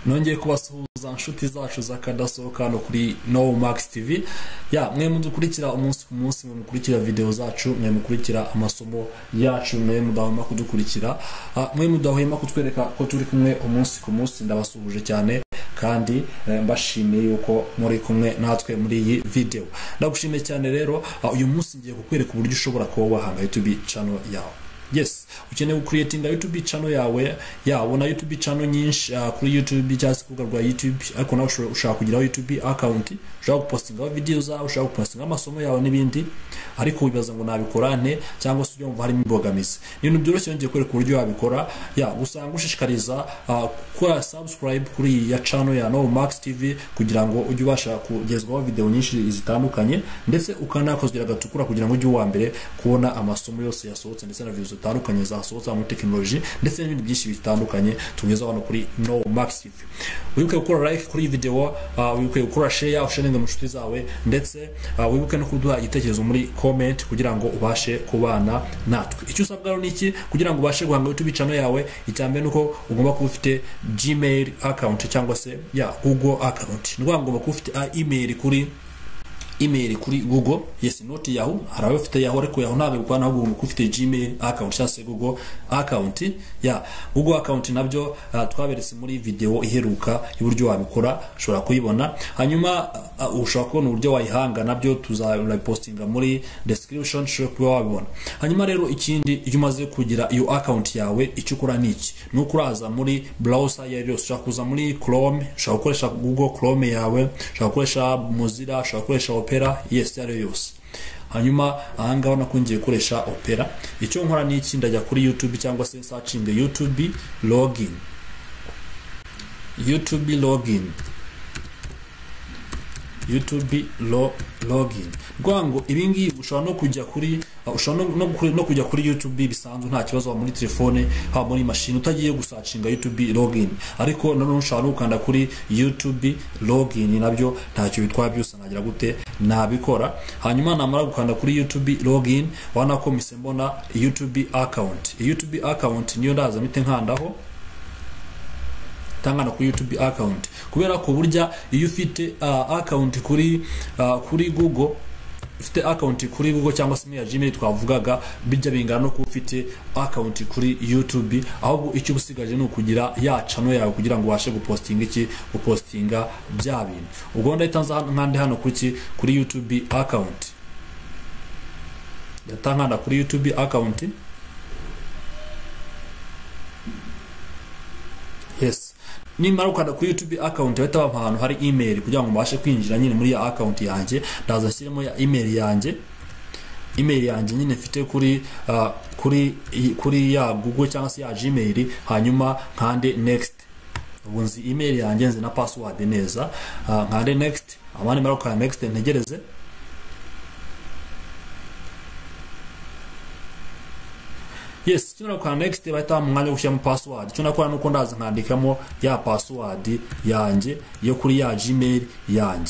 nongeye kubasuhuza inshuti zacu zakadasohoka hano kuri No Max TV. Mwe mudukurikira umunsi ku munsi, mwe mukurikira video zacu, mwe mukurikira amasomo yacu, mwe mudahwema kudukurikira, mwe mudahwema kutwereka ko turi kumwe umunsi ku munsi. Ndabasuhuje cyane kandi mbashimiye yuko muri kumwe natwe muri iyi video. Ndagushimiye cyane rero. Uyu munsi ngiye kukwereka uburyo ushobora kuba wahanga YouTube channel yawe. Yes, ukeneye creating a YouTube channel yawe, ubona YouTube channel nyinshi kuri YouTube cyangwa ku rubuga rwa YouTube, ariko nawe ushaka kugira YouTube account, ushaka gupostinga videos zawe, ushaka gupostinga amasomo yawe n'ibindi, ariko wibaza ngo nabikorane cyangwa se ujye harimo imbogamizi. Ibintu byoroshye ngiye kwereka uburyo wabikora. Usanga ushishikariza gukora subscribe kuri ya channel ya No Max TV kugira ngo ujye ubasha kugezwaho video nyinshi zitandukanye, ndetse ukanakozera gatukura kugira ngo ujye uwa mbere kubona amasomo yose yasohotse ndetse na videos zitandukanye zasohotse mu technology ndetse n'ibindi byinshi bitandukanye tugezaho hano kuri No Max TV. Wibuke gukora like kuri video, wibuke gukora share, usharinga mu nshuti zawe, ndetse wibuke no kuduha igitekerezo muri comment kugira ngo ubashe kubana natwe. Icyo usabwa ni iki kugira ngo ubashe guhanga YouTube channel yawe? Icyambere nuko ugomba kuba ufite Gmail account cyangwa se Google account. Ngomba kuba ufite email kuri Google, yes, not Yahoo. Harawe ufite Yahoo, ariko Yahoo ntabwo bikwana, ahubwo ufite Gmail account cyangwa se Google account. Google account nabyo twaberetse muri video iheruka y'uburyo wabikora, ushobora kuyibona. Hanyuma ushobora kubona uburyo wayihanga, nabyo tuzapostinga muri description, ushobora kuba wabibona. Hanyuma rero ikindi, iyo umaze kugira iyo account yawe, icyo ukora niki nuko uraza muri browser yose. Ushobora kuza muri Chrome, ushobora gukoresha Google Chrome yawe, ushobora gukoresha Mozilla, ushobora gukoresha Opera, yes, yari yose. Hanyuma ahangaho nakungiye gukoresha Opera. Icyo nkora ni iki, ndajya kuri YouTube cyangwa se searching YouTube login. Rwango ibingi ushobora no kujya kuri no kujya kuri YouTube bisanzwe nta kibazo muri telefone, ha muri machine utagiye gusacinga YouTube login. Ariko none ushobora no gukanda kuri YouTube login, nabyo ntacyo bitwa byose nagira gute nabikora. Hanyuma namara gukanda kuri YouTube login, wana ko mise mbona YouTube account niyo ndaza mite nkandaho tangana ku YouTube account, kubera ko burya iyo ufite account kuri Google, ufite account kuri Google cyangwa se ya Gmail twavugaga, bijya bingana no ufite account kuri YouTube. Ahubwo icyo ubusigaje ni ukugira ya channel yawe kugira ngo ubashe gupostinga bya bintu. Ubwo ndayitanza nkande hano kuri YouTube account, ndatangana kuri YouTube account. Yes, nimara ukanda kuri YouTube account bahita bampa ahantu hari email kugira ngo mbashe kwinjira nyine muri ya account yanjye. Ndaza nshyiremo ya email yanjye nyine mfite kuri ya Google cyangwa se ya Gmail. Hanyuma nkande next. Ubu nzi email yanjye, nzi na password neza. Nkande next. Amani mara ukanda next, ntegereze. Yes, cyona kwa next bahita mwanya gushyiramo password. Cyona kwa nuko ndaza nkandikamo ya password yanjye yo kuri ya Gmail yanjye.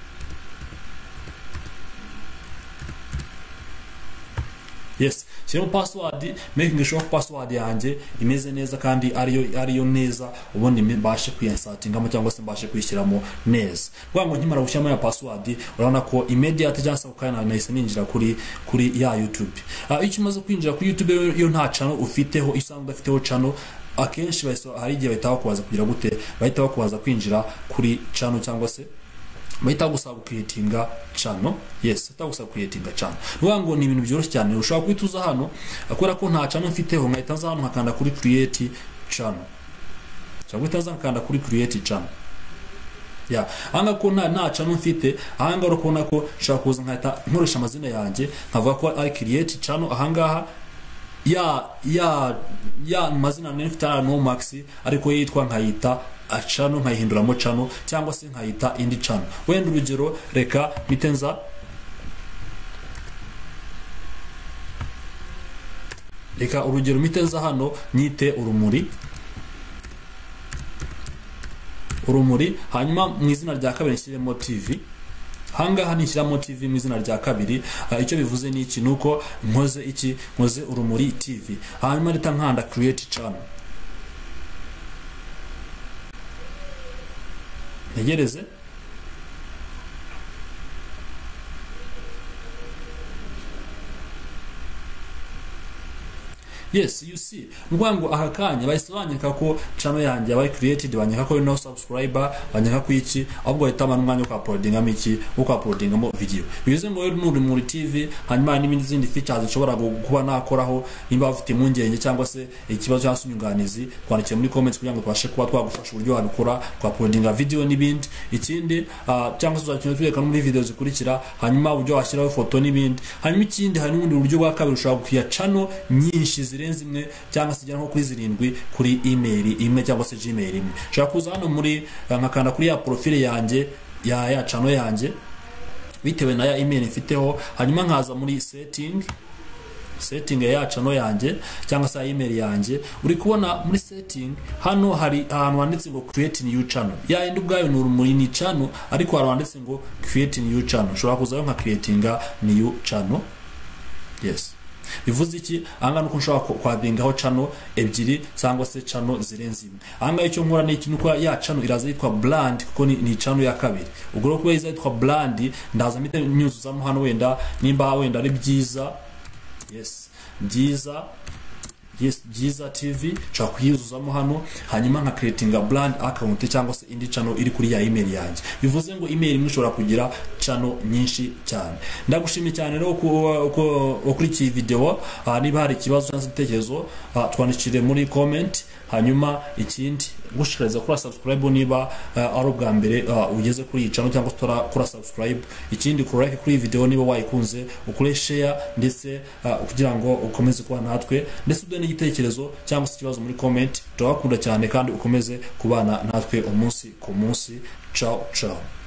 Yes, cyano password, making sure password yanjye imeze neza kandi ariyo neza, ubundi mbashe kuyinstallinga cyangwa se mbashe kuyishyiramo neza. Rwango nkimara gushyiramo ya password, urabona ko immediate just ukana nahise ninjira kuri ya YouTube. Icyo umaze kwinjira kuri YouTube yo nta channel ufiteho, isanzwe udafiteho channel, akenshi hari igihe bahita bakubaza kugira gute, bahita bakubaza kwinjira kuri channel cyangwa se bahita gusaba creatinga channel. Yes, utagusaba creatinga channel. Rwango ni ibintu byoroshye cyane. Ushobora kwituza hano akora ko nta channel mfiteho, nkahita nza hano nkakanda kuri create channel. Cyangwa utaza nkakanda kuri create channel. Anga ko nta channel mfite, ahanga urabona ko nshaka kuza nkahita nkoresha amazina yanjye, nkavuga ko ari create channel. Ahangaha ya mazina nifite No Max, ariko yitwa nkayita channel, nkayihinduramo channel cyangwa se nkayita indi channel. Wenda urugero reka mitenza urugero mitenza hano nyite urumuri. Hanyuma mu izina rya kabiri nshyiremo TV. Hangaha nishyiramo TV mu izina rya kabiri. Icyo bivuze ni iki, nuko nkoze urumuri TV. Hanyuma rita nkanda create channel. ntegereze. Yes, you see. Ngwango aka kanya bahise banyeka ko channel yanjye yabaye created, banyeka ko no subscriber, banyeka ko iki, ahubwo bahitamo n'umwanya wo uploadinga miki, wo uploadinga mo video. Bivuze ngo rero nuri muri TV, hanyuma n'ibindi zindi features zishobora kuba nakoraho, nimba bafite impungenge cyangwa se ikibazo cyangwa inyunganizi, kwandikira muri comments kugira ngo tubashe kuba twagufasha uburyo wabikora, kwa uploadinga video n'ibindi. Ikindi cyangwa se uzakintu tureka muri video zikurikira, hanyuma uburyo washyiraho foto n'ibindi. Hanyuma ikindi hari n'ubundi buryo bwa kabiri ushobora kuya channel nyinshi zirenze imwe cyangwa se nko kuri 7 kuri email imwe cyangwa se Gmail imwe. Ushobora kuza hano muri nkakanda kuri ya profile yanjye ya channel yanjye bitewe na ya email mfiteho, hanyuma nkaza muri setting ya channel yanjye cyangwa se email yanjye. Uri kubona muri setting hano hari ahantu handitse ngo create new channel. Ya indi ubwayo ni urumuri ni channel, ariko hari handitse ngo create new channel. Ushobora kuzayo nka creatinga new channel. Yes. Bivuze iki? Anga nuko nshobora kwadingaho channel ebyiri cyangwa se channel zirenze imwe. Anga icyo nkora ni ikintu kwa ya channel iraza yitwa brand, kuko ni channel ya kabiri. Ubwo rero kuba yitwa brand, ndaza mite nyuzuzamo hano wenda nimba wenda ari byiza. Yes, byiza TV cha kuyuzuzamo hano, hanyuma nka creating a brand account cyangwa se indi channel iri kuri ya email yanjye. Bivuze ngo email imwe ushobora kugira channel nyinshi cyane. Ndagushimiye cyane rero uko kuri iki video. Niba hari ikibazo cyangwa igitekerezo twandikire muri comment. Hanyuma ikindi gushikariza kuri subscribe niba ari ubwa mbere ugeze kuri channel cyangwa kuri subscribe. Ikindi kuri like kuri video niba wayikunze, ukore share ndetse kugira ngo ukomeze kuba natwe, ndetse udane igitekerezo cyangwa se ikibazo muri comment. Turabakunda cyane kandi ukomeze kubana natwe umunsi ku munsi. Ciao ciao.